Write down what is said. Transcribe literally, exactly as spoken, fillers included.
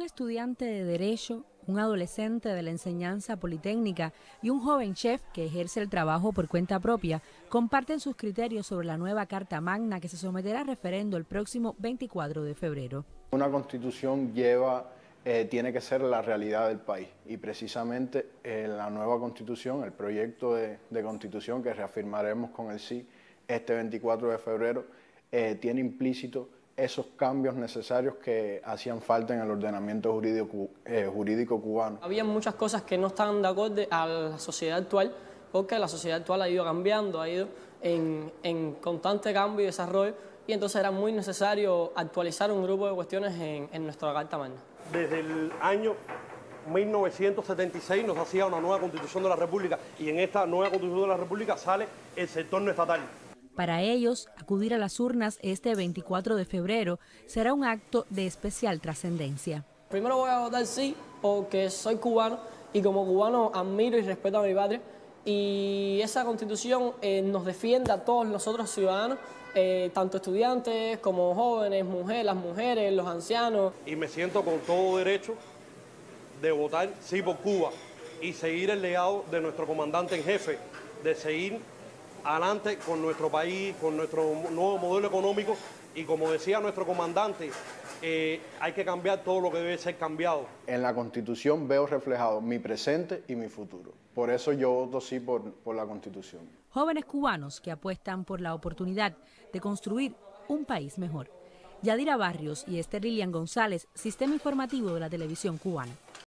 estudiante de Derecho, un adolescente de la enseñanza politécnica y un joven chef que ejerce el trabajo por cuenta propia comparten sus criterios sobre la nueva Carta Magna que se someterá a referendo el próximo veinticuatro de febrero. Una constitución lleva, eh, tiene que ser la realidad del país y precisamente eh, la nueva constitución, el proyecto de, de constitución que reafirmaremos con el sí este veinticuatro de febrero, eh, tiene implícito esos cambios necesarios que hacían falta en el ordenamiento jurídico, eh, jurídico cubano. Había muchas cosas que no estaban de acuerdo a la sociedad actual, porque la sociedad actual ha ido cambiando, ha ido en, en constante cambio y desarrollo, y entonces era muy necesario actualizar un grupo de cuestiones en, en nuestra Carta Magna. Desde el año mil novecientos setenta y seis nos hacía una nueva Constitución de la República, y en esta nueva Constitución de la República sale el sector no estatal. Para ellos, acudir a las urnas este veinticuatro de febrero será un acto de especial trascendencia. Primero voy a votar sí porque soy cubano y como cubano admiro y respeto a mi patria, y esa Constitución eh, nos defiende a todos los otros ciudadanos, eh, tanto estudiantes como jóvenes, mujeres, las mujeres, los ancianos. Y me siento con todo derecho de votar sí por Cuba y seguir el legado de nuestro comandante en jefe, de seguir adelante con nuestro país, con nuestro nuevo modelo económico, y como decía nuestro comandante, eh, hay que cambiar todo lo que debe ser cambiado. En la Constitución veo reflejado mi presente y mi futuro. Por eso yo voto sí por, por la Constitución. Jóvenes cubanos que apuestan por la oportunidad de construir un país mejor. Yadira Barrios y Esther Lilian González, Sistema Informativo de la Televisión Cubana.